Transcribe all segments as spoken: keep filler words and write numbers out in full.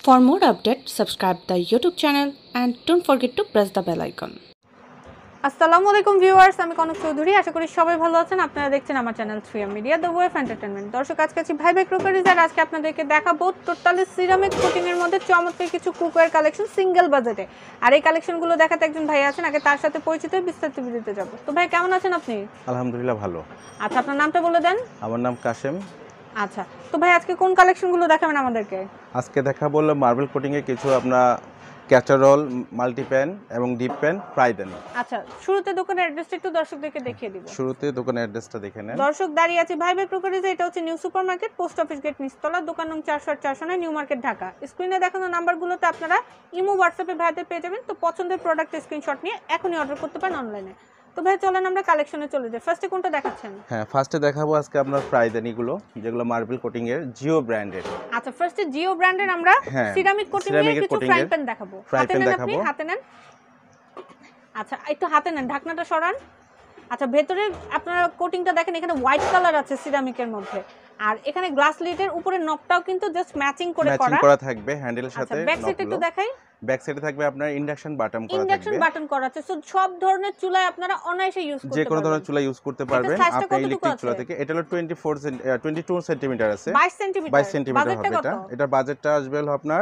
For more updates, subscribe the YouTube channel and don't forget to press the bell icon. আসসালামু আলাইকুম viewers, আমি কনক চৌধুরী। আশা করি সবাই ভালো আছেন। আপনারা দেখছেন আমার channel three M media the way of entertainment. দর্শক, আজকে আছি ভাই ভাই ক্রকারিজ আর আজকে আপনাদেরকে দেখাবো টোটালি সিরামিক কোটিং এর মধ্যে চমৎকার কিছু কুকওয়্যার কালেকশন সিঙ্গেল বাজেটে। আর এই কালেকশনগুলো দেখাতে একজন ভাই আছেন, আগে তার সাথে পরিচিত হয়ে বিস্তারিত ভিডিওতে যাব। তো ভাই, কেমন আছেন আপনি? আলহামদুলিল্লাহ ভালো। আচ্ছা, আপনার নামটা বলে দেন। আমার নাম কাশেম। আচ্ছা, তো ভাই আজকে কোন কালেকশনগুলো দেখাবেন আমাদেরকে? আজকে দেখা বললো মার্বেল কোটিং এর কিছু আপনার ক্যাচারোল, মাল্টিপ্যান এবং ডিপ প্যান ফ্রাইদানি। আচ্ছা, শুরুতে দোকানের অ্যাড্রেসটা একটু দর্শকদেরকে দেখিয়ে দিব। শুরুতে দোকানের অ্যাড্রেসটা দেখে নেন। দর্শক, দাঁড়িয়ে আছে ভাই ভাই ক্রকারিজে। এটা হচ্ছে new super market, post office gate নিচতলা, দোকান নং চারশো আট চারশো নয়, নিউ মার্কেট, ঢাকা। স্ক্রিনে দেখানো নাম্বারগুলোতে আপনারা ইমো, হোয়াটসঅ্যাপে ভাইদের পেয়ে যাবেন। তো পছন্দের প্রোডাক্টের স্ক্রিনশট নিয়ে এখনই অর্ডার করতে পারেন অনলাইনে। তো ভাই চলেন আমরা কালেকশনে চলে যাই। ফার্স্টে কোনটা দেখাচ্ছেন? হ্যাঁ, ফার্স্টে দেখাবো আজকে আপনার ফ্রাইদানি গুলো, যেগুলো মার্বেল কোটিং এর জিও ব্র্যান্ডের। আচ্ছা, ফার্স্টে জিও ব্র্যান্ডের আমরা সিরামিক কোটিং এর কিছু ফ্রাই প্যান দেখাবো। ফ্রাই প্যান দেখাবো। হাতে নেন। আচ্ছা, একটু হাতে নেন, ঢাকনাটা সরান। আচ্ছা, ভেতরে আপনারা কোটিংটা দেখেন, এখানে হোয়াইট কালার আছে সিরামিকের মধ্যে। আর এখানে গ্লাস লিডের উপরে নবটাও কিন্তু জাস্ট ম্যাচিং করে করা ম্যাচিং করা থাকবে হ্যান্ডেলের সাথে। আচ্ছা, ব্যাক সাইডে একটু দেখাই। ব্যাক সাইডে থাকবে আপনার ইন্ডাকশন বাটন করা থাকবে। ইন্ডাকশন বাটন করা আছে। সো সব ধরনের চুলায় আপনারা অনায়াসে ইউজ করতে পারবেন। যে কোনো ধরনের চুলা ইউজ করতে পারবেন আপনি ইলেকট্রিক চুলা থেকে। এটা হলো চব্বিশ বাই বারো সেন্টিমিটার আছে। বাইশ সেন্টিমিটার বাইশ সেন্টিমিটার হবে এটা। এটা বাজেটটা আসবে হলো আপনার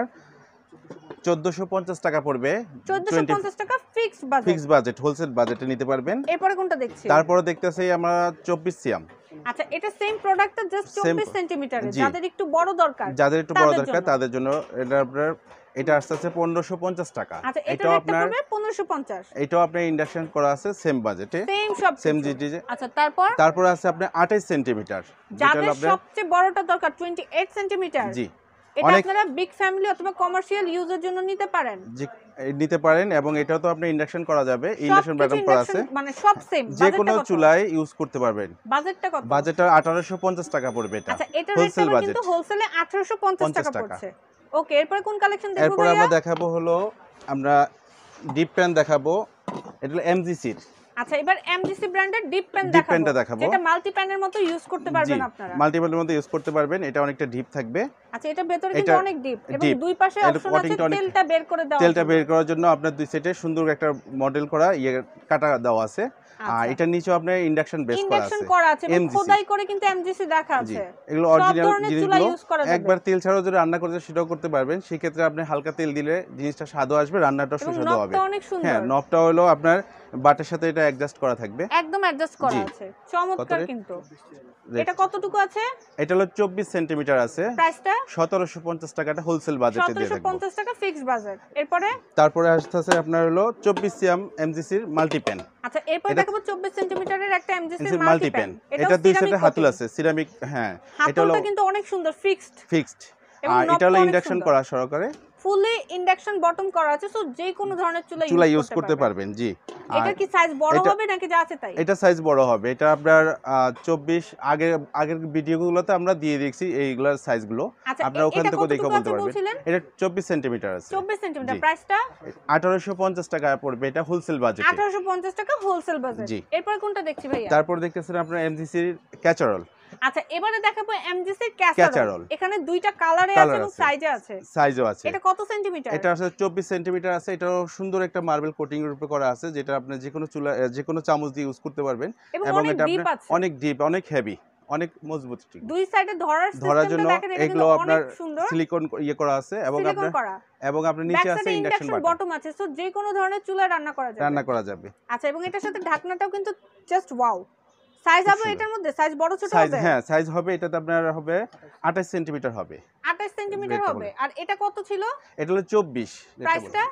চোদ্দশো পঞ্চাশ টাকা পড়বে। চোদ্দশো পঞ্চাশ টাকা fixed budget. Fixed budget, wholesale বাজেটে নিতে পারবেন। এরপরে কোনটা দেখছি? তারপরে দেখতেছি আমরা চব্বিশ সিএম। আচ্ছা, এটা সেম প্রোডাক্টটা জাস্ট চব্বিশ সেন্টিমিটারে। যাদের একটু বড় দরকার, যাদের একটু বড় দরকার তাদের জন্য এটা আপনার এটা আসছে পনেরোশো পঞ্চাশ টাকা। আচ্ছা, এটাও আপনার পনেরোশো পঞ্চাশ। এটাও আপনার ইন্ডাকশন করা আছে সেম বাজেটে, সেম সব সেম জিটিজে। আচ্ছা, তারপর তারপর আছে আপনার আঠাশ সেন্টিমিটার, যাদের সবচেয়ে বড়টা দরকার আঠাশ সেন্টিমিটার। জি, এটা আপনারা বিগ ফ্যামিলি অথবা কমার্শিয়াল ইউজের জন্য নিতে পারেন। জি, নিতে পারেন। এবং এটাও তো আপনি ইন্ডাকশন করা যাবে, ইন্ডাকশন বাটন করা আছে, মানে সব সেম, যে কোনো চুলায় ইউজ করতে পারবেন। বাজেটটা কত? বাজেটটা আঠারোশো পঞ্চাশ টাকা পড়বে এটা। আচ্ছা, এটা হোলসেল বাজেট, কিন্তু হোলসেলে আঠারোশো পঞ্চাশ টাকা পড়ছে। ওকে, এরপর কোন কালেকশন দেখব? এরপর আমরা দেখাবো হলো আমরা ডিপ প্যান দেখাবো। এটা হলো এমজিসির। আচ্ছা, এবার এমজিসি ব্র্যান্ডের ডিপ প্যান ডিপ প্যানটা দেখাবো। এটা মাল্টি প্যানের মতো ইউজ করতে পারবেন আপনারা। মাল্টি প্যানের মতো ইউজ করতে পারবেন। এটা অনেকটা ডিপ থাকবে। আচ্ছা, এটা ভেতরে কিন্তু অনেক ডিপ এবং দুই পাশে অপশন আছে তেলটা বের করে দেওয়া। তেলটা বের করার জন্য আপনার দুই সাইডে সুন্দর একটা মডেল করা ইয়ে কাটা দেওয়া আছে। আর এটা নিচে আপনার ইন্ডাকশন বেস করা আছে। ইন্ডাকশন করা আছে এবং খোদাই করে কিন্তু এমজিসি দেখা আছে। এগুলো অরিজিনাল জিনিসগুলো। একবার তেল ছাড়াও যদি রান্না করতে সেটাও করতে পারবেন। সেই ক্ষেত্রে আপনি হালকা তেল দিলে জিনিসটা স্বাদও আসবে, রান্নাটাও সুস্বাদু হবে। হ্যাঁ, নবটা হলো আপনার বাটের সাথে এটা অ্যাডজাস্ট করা থাকবে। একদম অ্যাডজাস্ট করা আছে, চমৎকার। কিন্তু এটা কতটুকু আছে? এটা হলো চব্বিশ সেন্টিমিটার আছে। প্রাইসটা সতেরোশো পঞ্চাশ টাকাটা হোলসেল বাজেটে দিয়ে থাকবে। সতেরোশো পঞ্চাশ টাকা ফিক্সড বাজেট। এরপরে তারপরে আসছে আপনার হলো চব্বিশ সিএম এমজিসির মাল্টিপ্যান। আচ্ছা, এরপর দেখাবো চব্বিশ সেন্টিমিটারের একটা এমজিসির মাল্টিপ্যান। এটা দুই সাইডে হাতল আছে সিরামিক। হ্যাঁ, এটা হলো কিন্তু অনেক সুন্দর, ফিক্সড ফিক্সড। আর এটা হলো ইন্ডাকশন করা সহকারে, ফুলি ইন্ডাকশন বটম করা আছে। সো যে কোনো ধরনের চুলা চুলা ইউজ করতে পারবেন। জি, এটা কি সাইজ বড় হবে নাকি যা আছে তাই? এটা সাইজ বড় হবে। এটা আপনার চব্বিশ আগে আগের ভিডিওগুলোতে আমরা দিয়ে দিয়েছি এইগুলোর সাইজগুলো, আপনারা ওখান থেকে দেখে বলতে পারবেন। এটা চব্বিশ সেন্টিমিটার আছে। চব্বিশ সেন্টিমিটার। প্রাইসটা আঠারোশো পঞ্চাশ টাকা পড়বে। এটা হোলসেল বাজেট। আঠারোশো পঞ্চাশ টাকা হোলসেল বাজেট। এরপর কোনটা দেখছি ভাইয়া? তারপর দেখতেছেন আপনার এমজিসির ক্যাচারোল। আচ্ছা, এবারে দেখাবো এমজিসির ক্যাচারোল। এখানে দুইটা কালারে আছে এবং সাইজে আছে। সাইজও আছে। এটা কত সেন্টিমিটার? এটা আছে চব্বিশ সেন্টিমিটার আছে। এটাও সুন্দর একটা মার্বেল কোটিং এর উপরে করা আছে, যেটা আপনি যে কোনো চুলা যে কোনো চামচ দিয়ে ইউজ করতে পারবেন। এবং এটা অনেক ডিপ, অনেক হেভি, অনেক মজবুত। দুই সাইডে ধরার ধরার জন্য এগুলো আপনার সিলিকন ইয়ে করা আছে এবং আপনার এবং আপনার নিচে আছে ইন্ডাকশন বটম আছে। সো যে কোনো ধরনের চুলায় রান্না করা যাবে। রান্না করা যাবে। আচ্ছা, এবং এটার সাথে ঢাকনাটাও কিন্তু জাস্ট ওয়াও। সাইজ হবে এটার মধ্যে? সাইজ বড় ছোট হবে? হ্যাঁ, সাইজ হবে। এটাতে আপনার হবে আঠাশ সেন্টিমিটার হবে। আঠাশ সেন্টিমিটার হবে। আর এটা কত ছিল? এটা হলো চব্বিশ। প্রাইসটা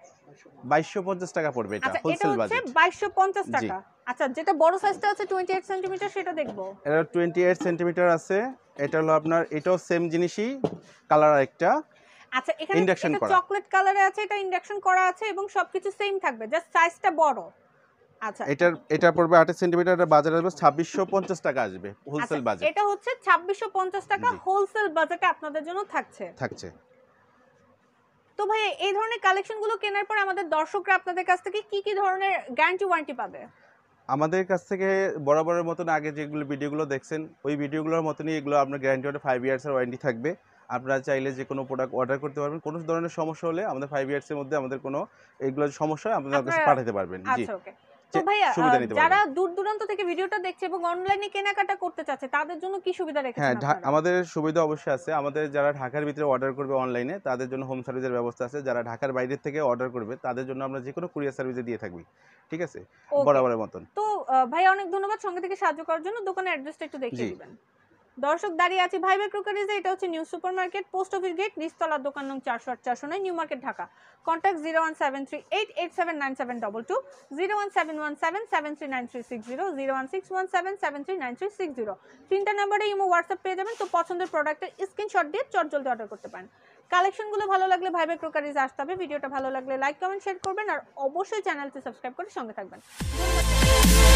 বাইশশো পঞ্চাশ টাকা পড়বে। এটা হোলসেল বাজেট। আচ্ছা, বাইশশো পঞ্চাশ টাকা। আচ্ছা, যেটা বড় সাইজটা আছে আঠাশ সেন্টিমিটার সেটা দেখব। এটা আঠাশ সেন্টিমিটার আছে। এটা হলো আপনার এটাও সেম জিনিসই, কালার একটা। আচ্ছা, এখানে এটা চকলেট কালারে আছে, এটা ইন্ডাকশন করা আছে এবং সবকিছু সেম থাকবে, জাস্ট সাইজটা বড়। আচ্ছা, এটা এটা পড়বে আঠাশ সেন্টিমিটার। বাজারে আসবে ছাব্বিশশো পঞ্চাশ টাকা আসবে হোলসেল বাজেট। এটা হচ্ছে ছাব্বিশশো পঞ্চাশ টাকা হোলসেল বাজেটে আপনাদের জন্য থাকছে থাকছে তো ভাই, এই ধরনের কালেকশনগুলো কেনার পর আমাদের দর্শকরা আপনাদের কাছ থেকে কি কি ধরনের গ্যারান্টি ওয়ারেন্টি পাবে? আমাদের কাছ থেকে বরাবরের মতন আগে যেগুলো ভিডিওগুলো দেখছেন ওই ভিডিওগুলোর মতনই এগুলো আপনার গ্যারান্টি ওয়ারেন্টি ফাইভ ইয়ার্স এর ওয়ারেন্টি থাকবে। আপনারা চাইলে যে কোনো প্রোডাক্ট অর্ডার করতে পারবেন। কোনো ধরনের সমস্যা হলে আমাদের ফাইভ ইয়ার্স এর মধ্যে আমাদের কোনো এগুলো সমস্যা হয় আপনাদের কাছে পাঠাতে পারবেন। জি আচ্ছা ওকে। তো ভাইয়া যারা দূর দূরান্ত থেকে ভিডিওটা দেখছে এবং অনলাইনে কেনাকাটা করতে চাচ্ছে তাদের জন্য কি সুবিধা রেখেছেন হ্যাঁ আপনারা? আমাদের সুবিধা অবশ্যই আছে। আমাদের যারা ঢাকার ভিতরে অর্ডার করবে অনলাইনে তাদের জন্য হোম সার্ভিসের ব্যবস্থা আছে। যারা ঢাকার বাইরে থেকে অর্ডার করবে তাদের জন্য আমরা যে কোনো কুরিয়ার সার্ভিসে দিয়ে থাকবি। ঠিক আছে, বরাবরের মতন। তো ভাইয়া অনেক ধন্যবাদ সঙ্গে থেকে সাহায্য করার জন্য। দোকানের অ্যাড্রেসটা একটু দেখিয়ে দিবেন। দর্শক দাঁড়িয়ে আছি ভাই ভাই ক্রকারিজে। এটা হচ্ছে new super market, post office gate, নিচতলার দোকান নং চারশো আট চারশো নয়, new market, Dhaka. Contact zero one seven three eight eight seven nine seven two two, zero one seven one seven seven three nine three six zero, zero one six one seven seven three nine three six zero. তিনটা নাম্বারে imo WhatsApp পেয়ে যাবেন। তো পছন্দের প্রোডাক্টের screenshot দিয়ে চটজলদি order করতে পারেন। কালেকশনগুলো ভালো লাগলে ভাই ভাই ক্রকারিজে আসতে হবে। ভিডিওটা ভালো লাগলে লাইক কমেন্ট শেয়ার করবেন আর অবশ্যই চ্যানেলটি সাবস্ক্রাইব করে সঙ্গে থাকবেন।